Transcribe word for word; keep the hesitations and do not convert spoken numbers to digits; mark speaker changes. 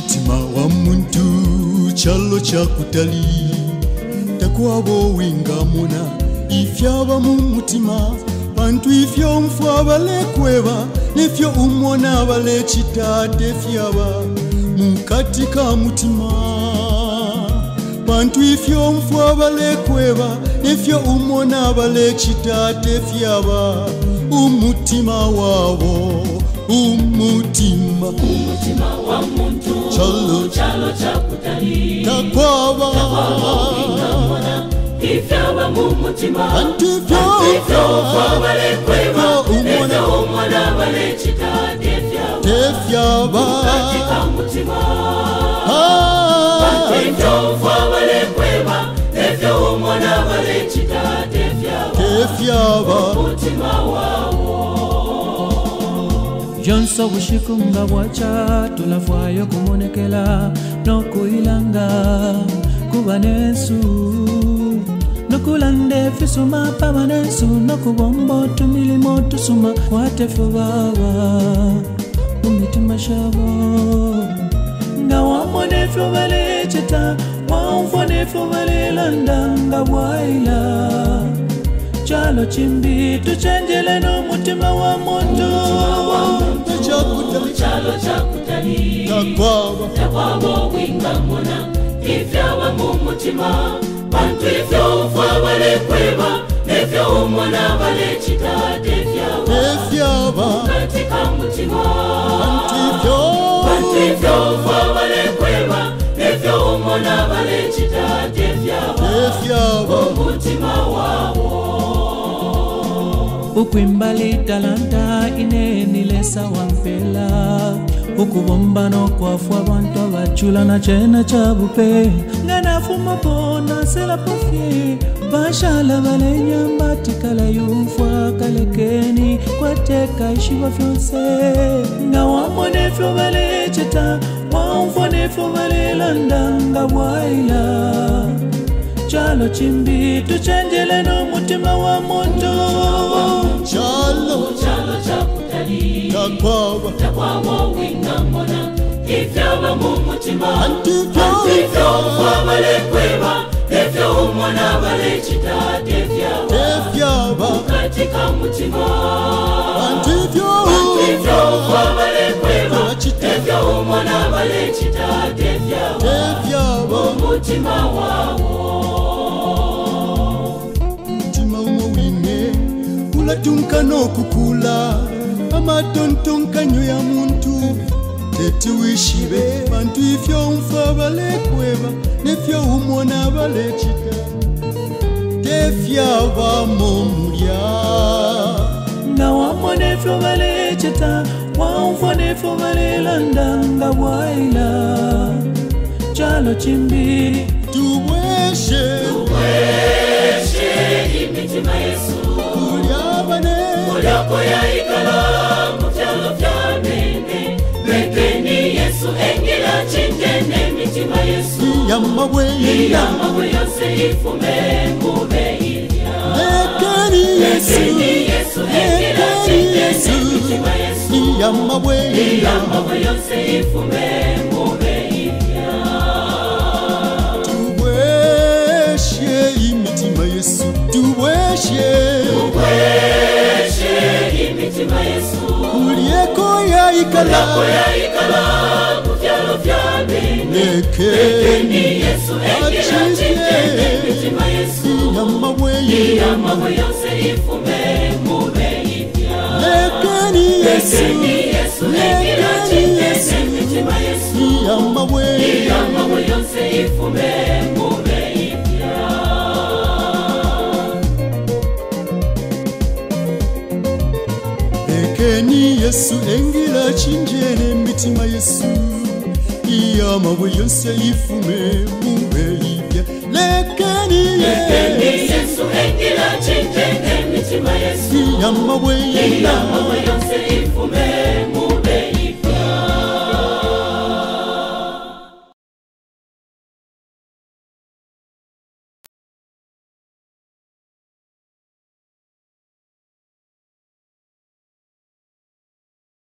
Speaker 1: Mutima wa muntu chalo cha kutali takwabo winga muna ifyaba mu mutima bantu ifyo mfwa bale kweba nifyo umona bale chitade fyaba mukatika mutima bantu ifyo mfwa bale kweba nifyo umona bale chitade fyaba umutima wabo umutima
Speaker 2: umutima wa muntu
Speaker 1: chalo
Speaker 2: chalo cha kutali
Speaker 1: takwaba
Speaker 2: wingamona ifyaba mu mutima
Speaker 1: antifyo
Speaker 2: bale kweba umona umona bale chitade fyaba
Speaker 1: tefyaba
Speaker 2: katika mutima
Speaker 1: antifyo
Speaker 2: bale kweba efyo umona bale chitade fyaba
Speaker 1: tefyaba
Speaker 2: mutima wao
Speaker 3: Jonso bushikunga bwacha tulafwayo kumonekela no kuilanga kubanesu no kulande fisuma pabanesu no kubombo tumilimo tusuma kwatefu baba umitima shabo nga wamonefu bale cheta wamfonefu bale landa nga bwaila chalo chimbi tuchenjele no mutima wa moto
Speaker 2: chalo cha kutali
Speaker 1: takwaba
Speaker 2: takwabo wingamona ifyaba mu mutima bantu ifyo mfwa bale kweba nefyo umona bale chitade fyaba
Speaker 1: tefyaba
Speaker 2: katika mutima
Speaker 1: antifyo
Speaker 2: bantu ifyo mfwa bale kweba nefyo umona bale chitade fyaba
Speaker 1: tefyaba
Speaker 2: mutima wao
Speaker 3: ukwimbali talanta inenile sawa mpela ukubomba no kwafwa abantu abachula na chena chabupe ngana fuma pona sela pofie bashala balenya tikala yufwa kalekeni kwateka ishiwa fyonse nga wamone fyo bale cheta wamfone fyo bale landa nga waila chalo chimbi tuchenjele no mutima wa moto
Speaker 1: chalo
Speaker 2: chalo cha kutali
Speaker 1: takwaba
Speaker 2: takwabo wingamona ifyaba mu mutima
Speaker 1: antifyo
Speaker 2: mfwa bale kweba nefyo umona bale chitade fyaba
Speaker 1: tefyaba
Speaker 2: katika mutima
Speaker 1: antifyo
Speaker 2: mfwa bale kweba nefyo umona bale chitade fyaba
Speaker 1: tefyaba
Speaker 2: mutima wao
Speaker 1: mutima umowine ulatunka no kukula amatontonkanyo ya muntu tetuwishibe bantu ifyo mfwa bale kweba nefyo umona bale chita tefyaba momulya
Speaker 3: nga wamone fyo bale cheta wamfone fyo bale landa nga waila chalo chimbi
Speaker 1: tubweshe
Speaker 2: tubweshe imitima Yesu
Speaker 1: kulyabane
Speaker 2: Mulako ya ikala mutyalo fyamene Rekeni Yesu engila chingene mitima Yesu
Speaker 1: yamabweyenda
Speaker 2: Iyamabwe yose ifume mube ilya
Speaker 1: lekeni Yesu
Speaker 2: Rekeni Yesu engila chingene mitima Yesu
Speaker 1: yamabweyenda
Speaker 2: Iyamabwe yose ifume mube ilya
Speaker 1: tubweshe imitima Yesu tubweshe
Speaker 2: Tubweshe imitima Yesu
Speaker 1: kulyeko ya ikala
Speaker 2: Mulako ya ikala mutyalo fyamene
Speaker 1: lekeni
Speaker 2: Yesu engila chingene mitima Yesu
Speaker 1: yamabweyenda
Speaker 2: Iyamabwe yose ifume mube ilya
Speaker 1: lekeni Yesu
Speaker 2: Yesu engila chingene mitima Yesu
Speaker 1: yamabweyenda
Speaker 2: Iyamabwe yose ifume mube ilya
Speaker 1: lekeni Yesu engila chinjene mitima Yesu iyamabwe yose ifume mubeyibya lekeni
Speaker 2: Yesu engila chingene mitima Yesu
Speaker 1: yamabweyenda
Speaker 2: Iyamabwe yose